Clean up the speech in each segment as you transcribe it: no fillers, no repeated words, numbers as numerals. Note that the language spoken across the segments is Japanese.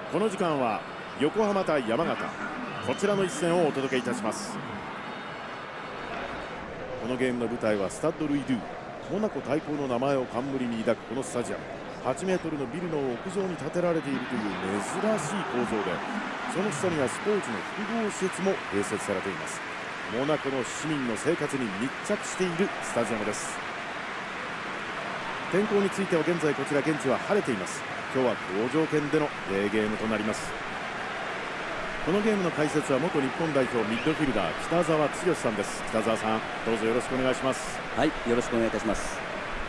この時間は横浜対山形、こちらの一戦をお届けいたします。このゲームの舞台はスタッド・ルイ・ドゥ、モナコ対抗の名前を冠に抱くこのスタジアム。8メートルのビルの屋上に建てられているという珍しい構造で、その下にはスポーツの複合施設も併設されています。モナコの市民の生活に密着しているスタジアムです。天候については現在こちら現地は晴れています。今日は好条件でのデーゲームとなります。このゲームの解説は元日本代表ミッドフィルダー北澤剛さんです。北澤さん、どうぞよろしくお願いします。 はい、よろしくお願いいたします。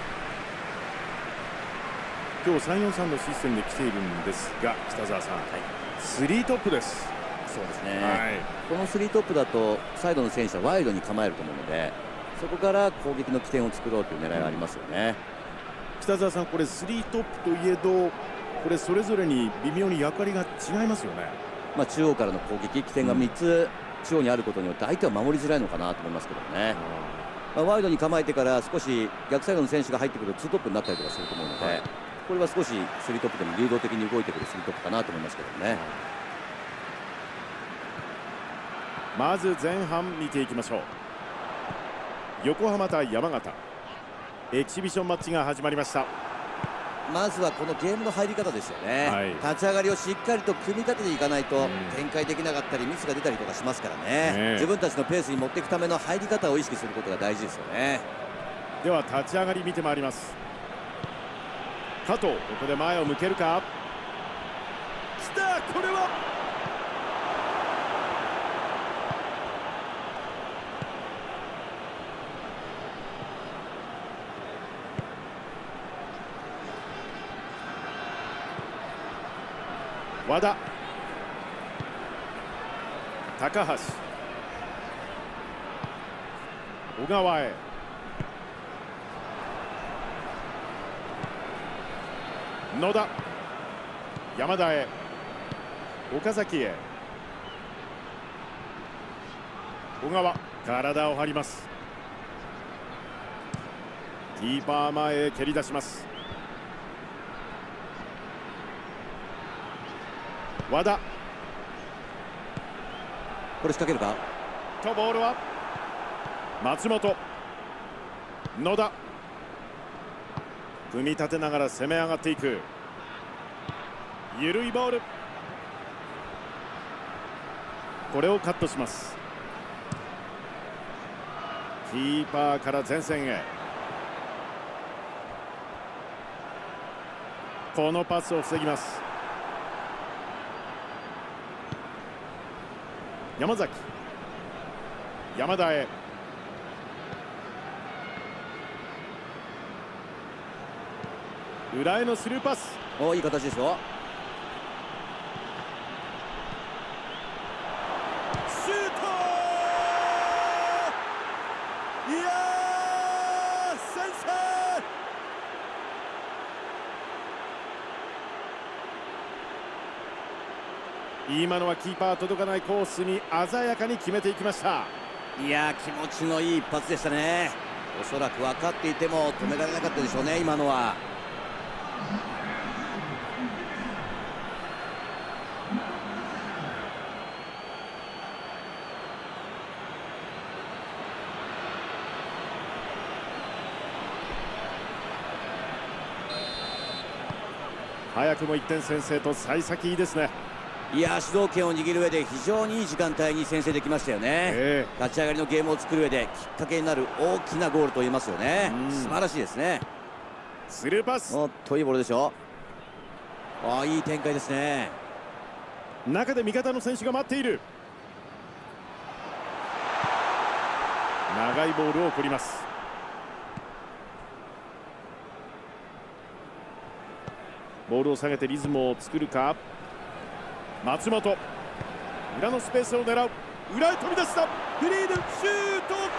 今日343のシステムで来ているんですが、北澤さん、スリートップです。 そうですね、このスリートップだとサイドの選手はワイドに構えると思うので、そこから攻撃の起点を作ろうという狙いがありますよね。 北澤さん、これスリートップといえど、これそれぞれに微妙に役割が違いますよね。 中央からの攻撃、起点が3つ中央にあることによって相手は守りづらいのかなと思いますけどね。ワイドに構えてから少し逆サイドの選手が入ってくるとツートップになったりとかすると思うので、これは少しスリートップでも流動的に動いてくるスリートップかなと思いますけどね。 まず前半見ていきましょう。横浜対山形、エキシビションマッチが始まりました。 まずはこのゲームの入り方ですよね、立ち上がりをしっかりと組み立てていかないと展開できなかったりミスが出たりとかしますからね、自分たちのペースに持っていくための入り方を意識することが大事ですよね。 では立ち上がり見てまいります。加藤、ここで前を向けるか。来た、これは和田、高橋、小川へ、野田、山田へ、岡崎へ、小川、体を張ります。キーパー前へ蹴り出します。和田、 これ仕掛けるかとボールは松本、野田、組み立てながら攻め上がっていく。緩いボール、これをカットします。キーパーから前線へ、このパスを防ぎます。山崎、山田へ、裏へのスルーパス、 いい形ですよ。 シュート、いやー、先制。今のはキーパー届かないコースに鮮やかに決めていきました。 いやー、気持ちのいい一発でしたね。おそらく分かっていても止められなかったでしょうね、今のは。 早くも1点先制と幸先いいですね。 いや、主導権を握る上で非常にいい時間帯に先制できましたよね、立ち上がりのゲームを作る上できっかけになる大きなゴールと言いますよね。素晴らしいですね。 スルーパス、 おっと、いいボールでしょ。いい展開ですね。 中で味方の選手が待っている。長いボールを送ります。ボールを下げてリズムを作るか。松本、裏のスペースを狙う。裏へ飛び出した。フリーでシュート、競わ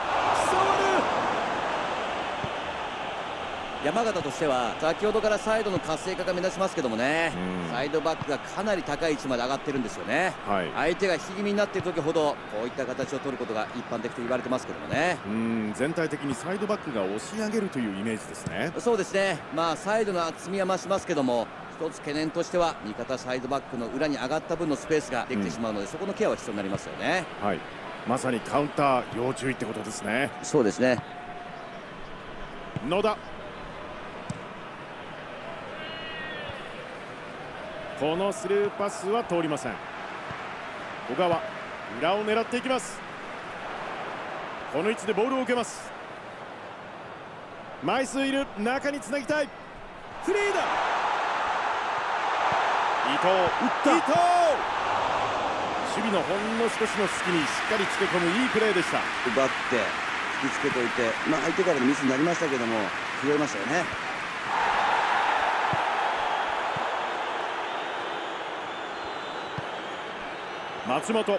山形としては先ほどからサイドの活性化が目立ちますけどもね、サイドバックがかなり高い位置まで上がってるんですよね、相手が引き気味になっている時ほどこういった形を取ることが一般的と言われてますけどもね。 全体的にサイドバックが押し上げるというイメージですね。 そうですね、サイドの厚みは増しますけども、 一つ懸念としては味方サイドバックの裏に上がった分のスペースができてしまうので、そこのケアは必要になりますよね。 はい、まさにカウンター要注意ってことですね。 そうですね。 野田、このスルーパスは通りません。小川、裏を狙っていきます。この位置でボールを受けます。枚数いる、中につなぎたい。フリーだ。伊藤、打った。伊藤、守備のほんの少しの隙にしっかりつけ込むいいプレーでした。 奪って引きつけておいて、相手からのミスになりましたけども拾いましたよね。 松本、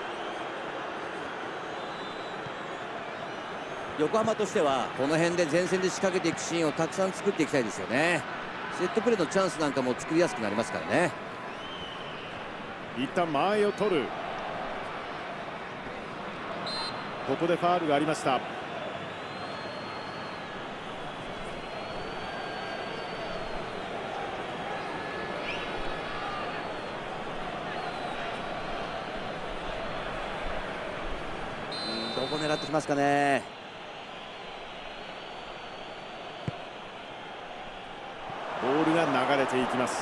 横浜としてはこの辺で前線で仕掛けていくシーンをたくさん作っていきたいですよね。セットプレーのチャンスなんかも作りやすくなりますからね。 一旦前を取る。ここでファウルがありました。 どこ狙ってきますかね。 ボールが流れていきます。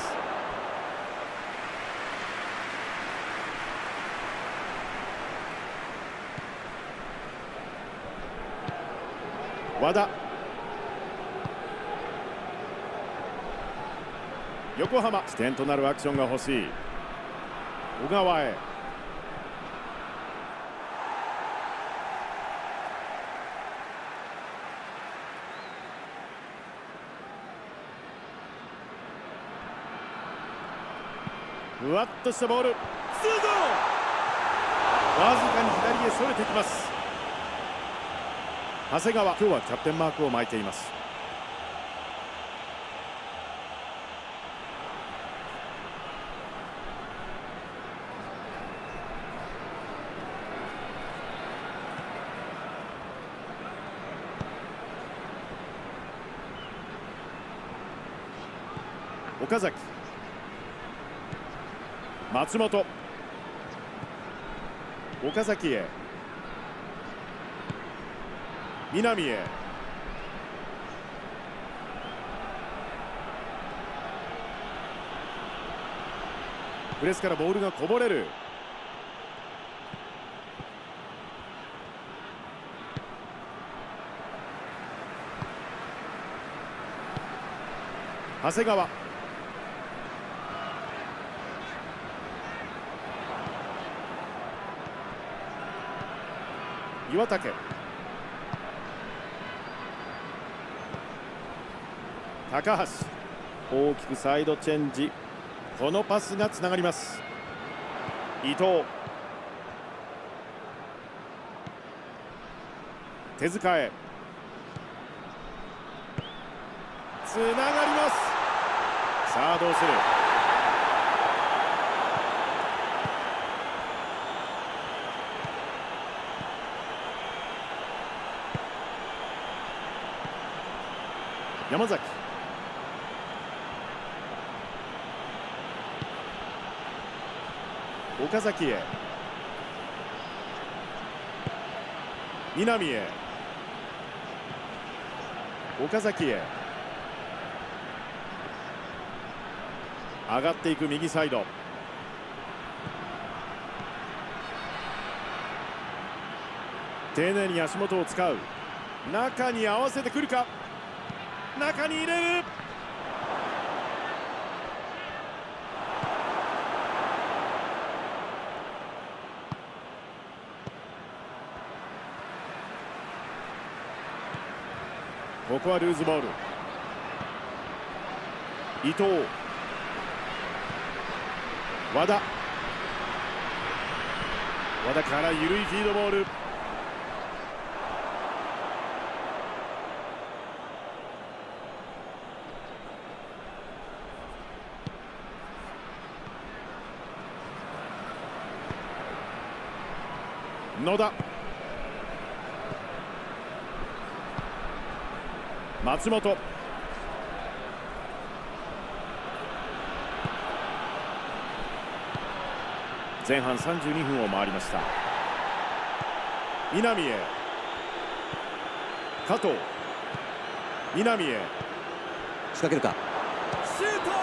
和田、横浜、起点となるアクションが欲しい。小川へ。ふわっとしたボール、ツーゴー。わずかに左へそれてきます。長谷川、今日はキャプテンマークを巻いています。岡崎、松本、岡崎へ。南へ。プレスからボールがこぼれる。長谷川、岩竹、高橋、大きくサイドチェンジ。このパスがつながります。伊藤、手塚へ。つながります。さあどうする。山崎、岡崎へ。南へ。岡崎へ。上がっていく右サイド。丁寧に足元を使う。中に合わせてくるか。中に入れる。ここはルーズボール。伊藤、和田、和田から緩いフィードボール。野田、松本、 前半32分を回りました。南へ、加藤、南へ仕掛けるか。 シュート。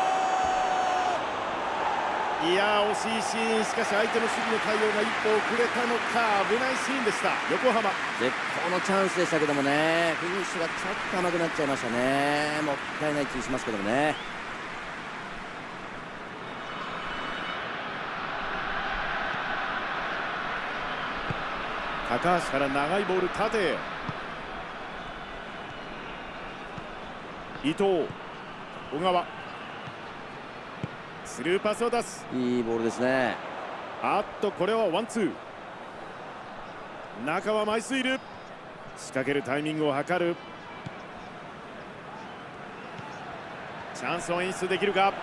いやー、惜しいシーン。しかし相手の守備の対応が一歩遅れたのか、危ないシーンでした。横浜絶好のチャンスでしたけどもね、フィニッシュがちょっと甘くなっちゃいましたね。もったいない気しますけどもね。 高橋から長いボール縦へ、伊藤、小川、スルーパスを出す。 いいボールですね。 あっと、これはワンツー。中は枚数いる。仕掛けるタイミングを図る。チャンスを演出できるか。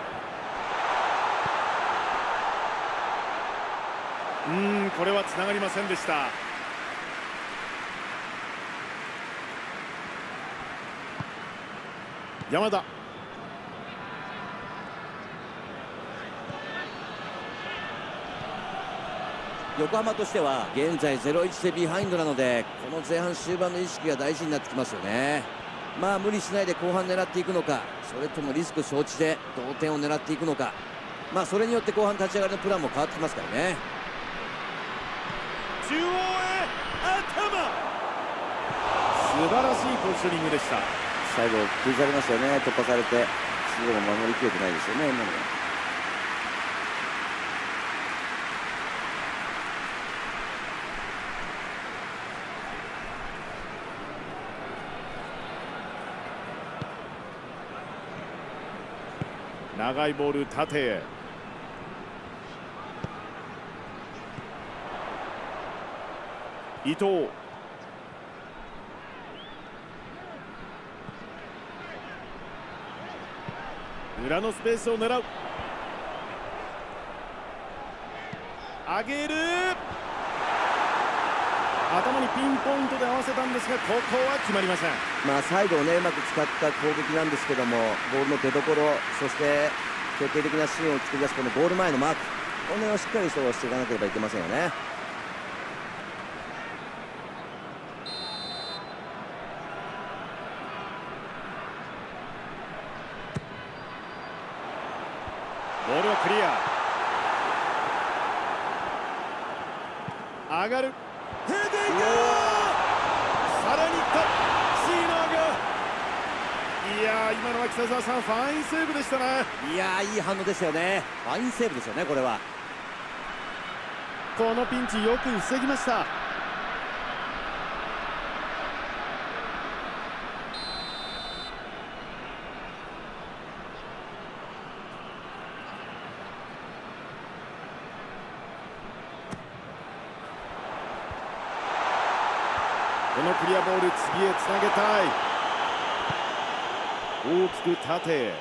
これはつながりませんでした。山田、 横浜としては現在 0-1 でビハインドなので、この前半終盤の意識が大事になってきますよね。まあ無理しないで後半狙っていくのか、それともリスク承知で同点を狙っていくのか、まあそれによって後半立ち上がりのプランも変わってきますからね。 中央へ頭、素晴らしいポジショニングでした。 最後崩されましたよね。突破されてすぐも守りきれてないですよね、今のは。 長いボール縦へ、伊藤、裏のスペースを狙う。上げる。頭にピンポイントで合わせたんですが、ここは決まりません。 まあサイドをねうまく使った攻撃なんですけども、ボールの出所、そして決定的なシーンを作り出すこのゴール前のマーク、この辺をしっかりそうしていかなければいけませんよね。 ボールはクリア。上がる。ヘディング。さらにいった。シーナーが。いやー、今のは北澤さん、ファインセーブでしたね。 いやー、いい反応でしたよね。ファインセーブですよね、これは。 このピンチよく防ぎました。このクリアボール、次へつなげたい。大きく縦へ。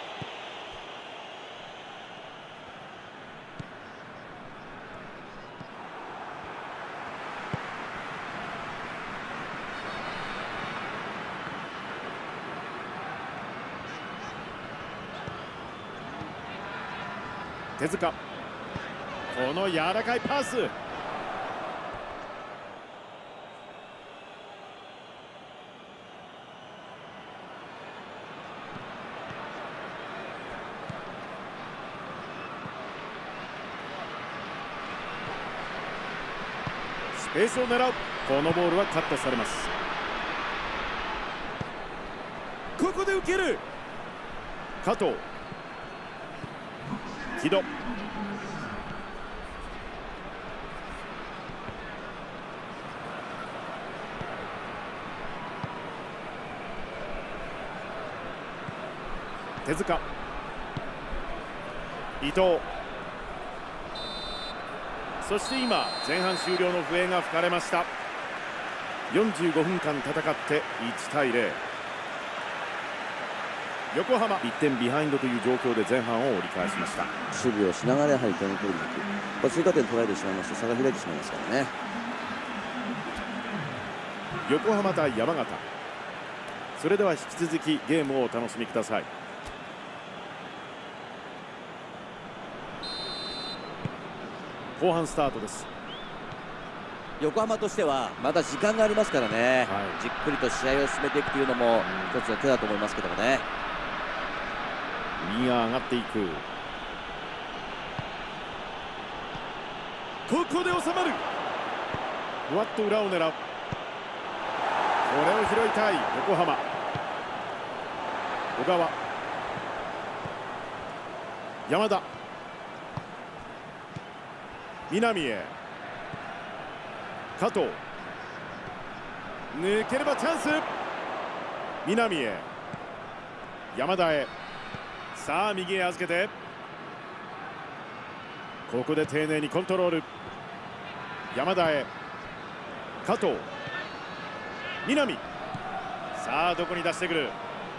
手塚、この柔らかいパス。スペースを狙う。このボールはカットされます。ここで受ける。加藤、木戸、手塚、伊藤、そして今前半終了の笛が吹かれました。45分間戦って1対0。横浜1点ビハインドという状況で前半を折り返しました。 守備をしながらやはり点を取りに行く、追加点取られてしまいますと差が開いてしまいますからね。 横浜対山形、それでは引き続きゲームをお楽しみください。 後半スタートです。 横浜としてはまだ時間がありますからね、 はい、 じっくりと試合を進めていくというのも一つの手だと思いますけどもね。 右が上がっていく。ここで収まる。ふわっと裏を狙う。これを拾いたい横浜。小川、山田、南へ、加藤、抜ければチャンス。南へ、山田へ、さあ右へ預けて、ここで丁寧にコントロール。山田へ、加藤、南、さあどこに出してくる。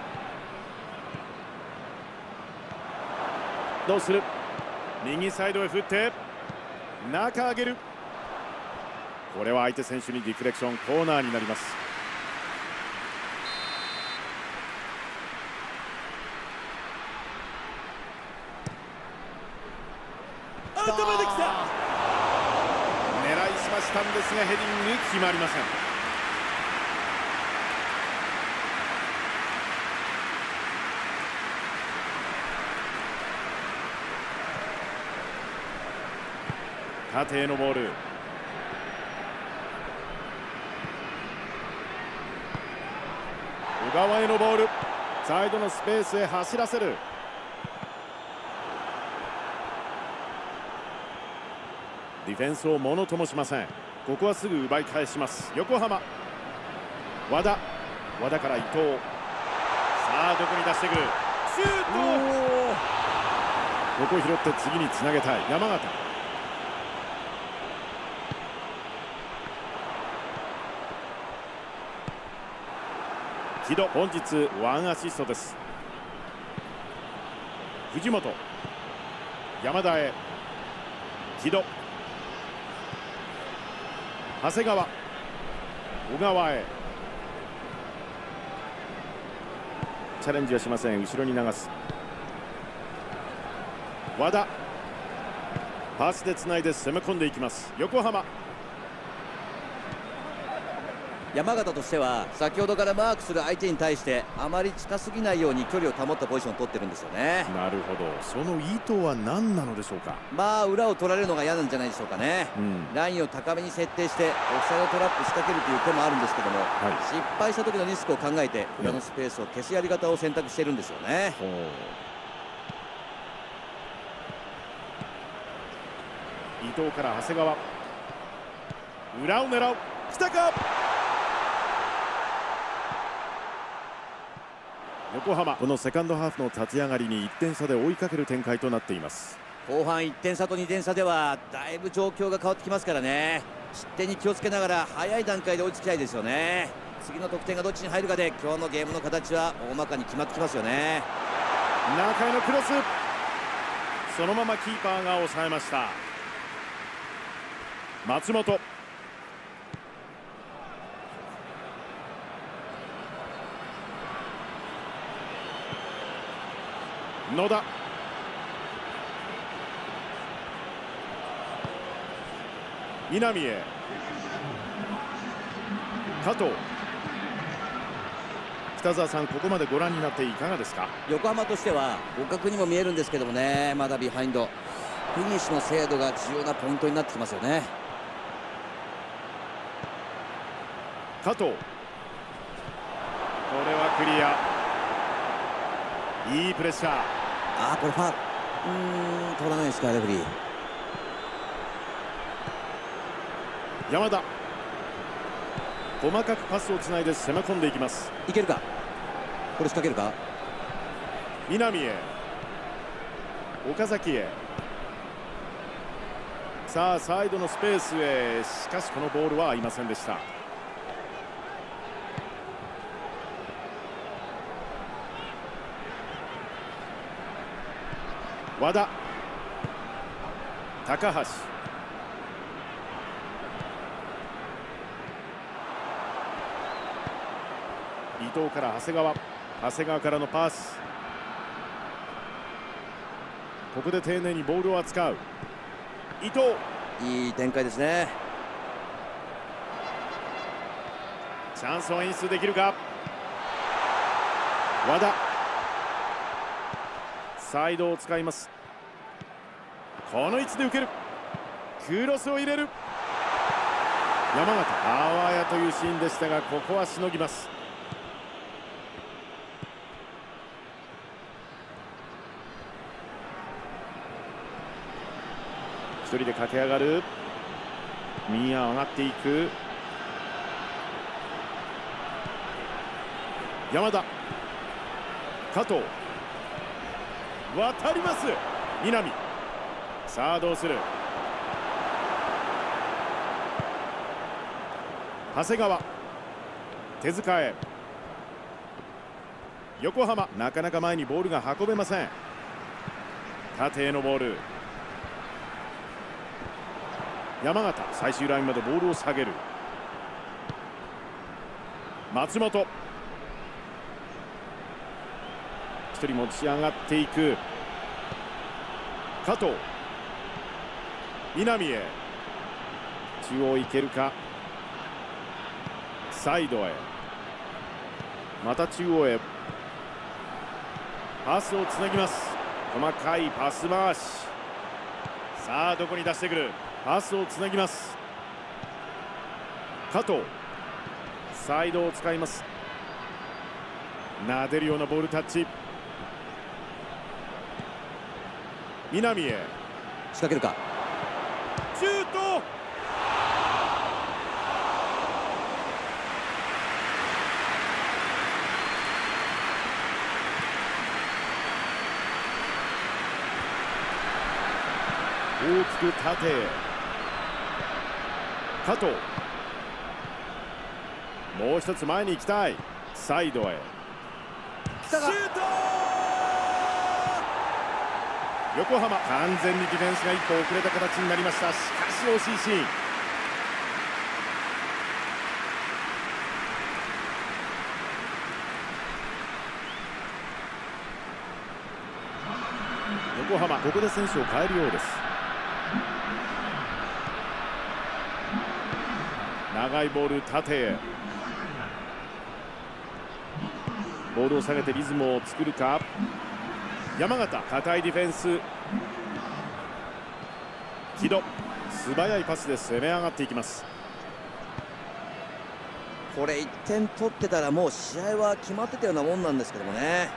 どうする。右サイドへ振って中上げる。これは相手選手にディフレクション、コーナーになります。頭できた。狙いすましたんですがヘディング決まりません。縦へのボール。小川へのボール。サイドのスペースへ走らせる。ディフェンスをものともしません。ここはすぐ奪い返します。横浜、和田から伊藤。さあどこに出してくる。シュート。ここ拾って次につなげたい山形。木戸、本日ワンアシストです。藤本、山田へ、木戸、長谷川、小川へ。チャレンジはしません。後ろに流す。和田、パスでつないで攻め込んでいきます。横浜。 山形としては先ほどからマークする相手に対してあまり近すぎないように距離を保ったポジションを取ってるんですよね。 なるほど。その意図は何なのでしょうか。 まあ裏を取られるのが嫌なんじゃないでしょうかね、ラインを高めに設定してオフサイドトラップ仕掛けるという手もあるんですけども、失敗した時のリスクを考えて裏のスペースを消すやり方を選択しているんですよね。 伊藤から長谷川、裏を狙う。来たか。横浜、このセカンドハーフの立ち上がりに1点差で追いかける展開となっています。 後半1点差と2点差ではだいぶ状況が変わってきますからね。失点に気をつけながら早い段階で追いつきたいですよね。次の得点がどっちに入るかで今日のゲームの形は大まかに決まってきますよね。 中へのクロス、そのままキーパーが抑えました。松本、野田、南へ、加藤。北澤さん、ここまでご覧になっていかがですか。 横浜としては互角にも見えるんですけどもね、まだビハインド。フィニッシュの精度が重要なポイントになってきますよね。 加藤、これはクリア。いいプレッシャー。 これファウル、取らないですかレフェリー。 山田、細かくパスをつないで攻め込んでいきます。 いけるか、これ仕掛けるか。 南へ、岡崎へ。さあサイドのスペースへ。しかしこのボールは合いませんでした。和田、高橋、伊藤から長谷川、長谷川からのパス。ここで丁寧にボールを扱う伊藤。 いい展開ですね。 チャンスを演出できるか。和田、サイドを使います。この位置で受ける。クロスを入れる。山形、あわやというシーンでしたが、ここはしのぎます。一人で駆け上がる。右が上がっていく。山田、加藤、渡ります。南、さあどうする。長谷川、手塚へ。横浜、なかなか前にボールが運べません。縦へのボール。山形、最終ラインまでボールを下げる。松本、一人持ち上がっていく。加藤、南へ。中央行けるか。サイドへ、また中央へ。パスをつなぎます。細かいパス回し。さあどこに出してくる。パスをつなぎます。加藤、サイドを使います。撫でるようなボールタッチ。南へ仕掛けるか。 シュート。大きく縦へ。加藤、もう一つ前に行きたい。サイドへシュート。横浜、完全にディフェンスが一歩遅れた形になりました。しかし惜しいシーン。横浜、ここで選手を変えるようです。長いボール、縦へ。ボールを下げてリズムを作るか。山形、堅いディフェンス。木戸、素早いパスで攻め上がっていきます。 これ1点取ってたらもう試合は決まってたようなもんなんですけどもね。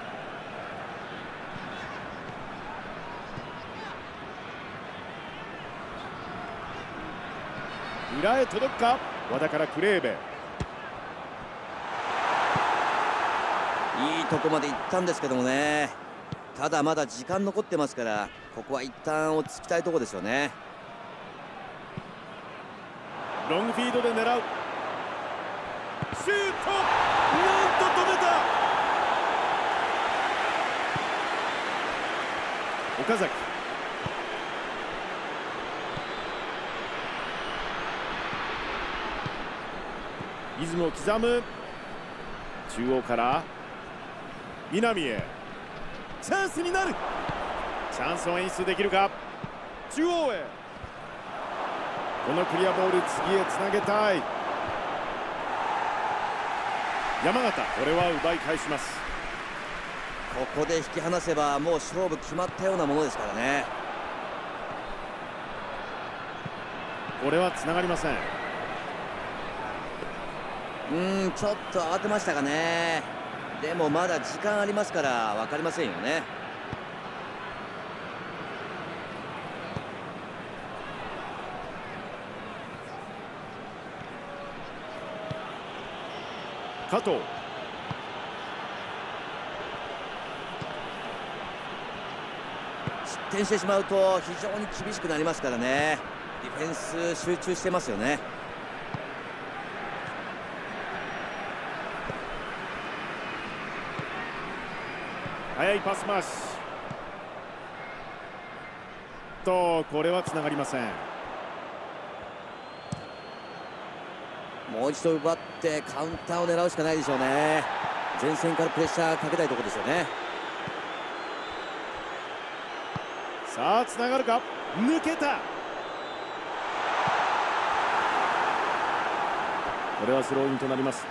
裏へ届くか。和田からクレーベ。 いいとこまで行ったんですけどもね。ただまだ時間残ってますから、ここは一旦落ち着きたいところですよね。 ロングフィードで狙う。シュート、なんと止めた。岡崎、リズムを刻む。中央から南へ。チャンスになる。チャンスを演出できるか。中央へ。このクリアボール、次へつなげたい。山形、これは奪い返します。 ここで引き離せばもう勝負決まったようなものですからね。 これはつながりません。 ちょっと慌てましたかね。でもまだ時間ありますから分かりませんよね。 加藤、 失点してしまうと非常に厳しくなりますからね。ディフェンス集中してますよね。 速いパス回しと、これはつながりません。 もう一度奪ってカウンターを狙うしかないでしょうね。前線からプレッシャーかけたいところですよね。 さあつながるか。抜けた。 これはスローインとなります。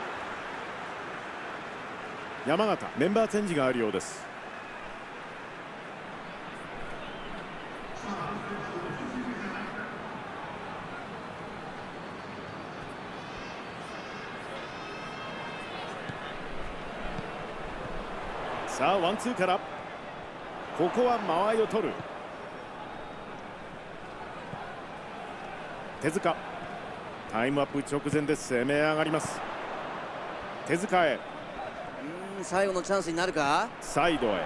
山形、メンバーチェンジがあるようです。さあワンツーから、ここは間合いを取る。手塚、タイムアップ直前で攻め上がります。手塚へ、 最後のチャンスになるか。 サイドへ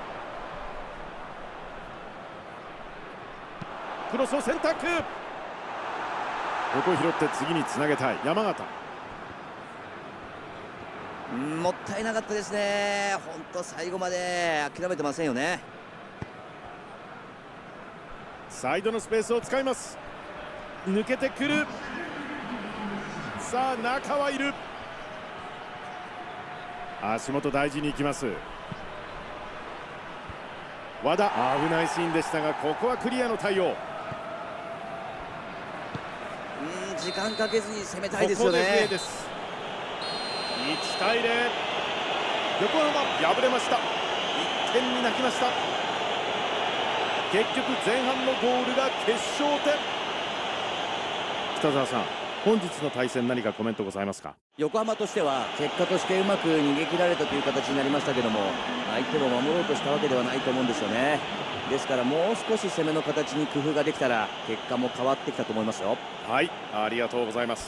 クロスを選択。ここ拾って次につなげたい山形。 もったいなかったですね。本当最後まで諦めてませんよね。 サイドのスペースを使います。抜けてくる。さあ中はいる。足元大事に行きます。和田、危ないシーンでしたがここはクリアの対応。 時間かけずに攻めたいですよね。 ここでプレーです。1対0、横浜敗れました。1点に泣きました。結局前半のゴールが決勝点。北澤さん、本日の対戦何かコメントございますか。 横浜としては結果としてうまく逃げ切られたという形になりましたけども、相手を守ろうとしたわけではないと思うんですよね。ですからもう少し攻めの形に工夫ができたら結果も変わってきたと思いますよ。 はい、ありがとうございます。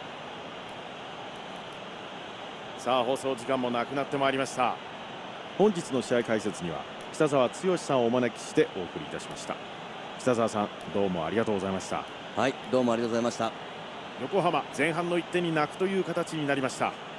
さあ放送時間もなくなってまいりました。本日の試合解説には北澤剛さんをお招きしてお送りいたしました。北澤さん、どうもありがとうございました。 はい、どうもありがとうございました。 横浜前半の1点に泣くという形になりました。